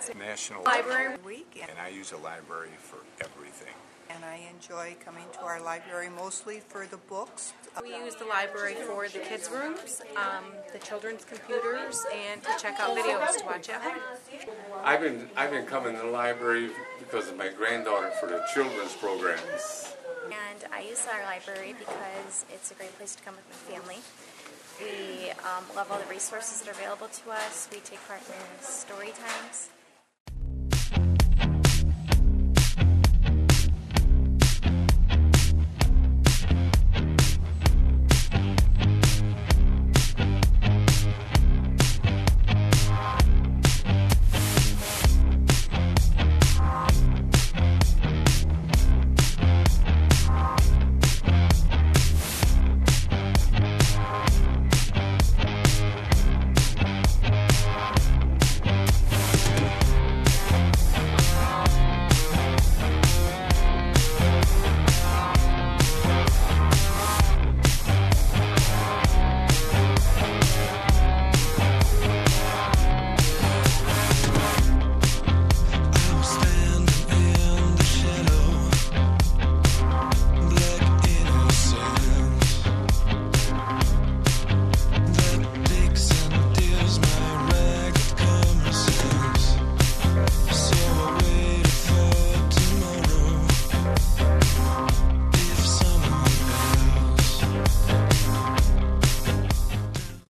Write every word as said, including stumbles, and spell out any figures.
National Library Week, and I use a library for everything. and I enjoy coming to our library mostly for the books. We use the library for the kids' rooms, um, the children's computers, and to check out videos to watch at home. I've been I've been coming to the library because of my granddaughter for the children's programs. And I use our library because it's a great place to come with my family. We um, love all the resources that are available to us. We take part in story times.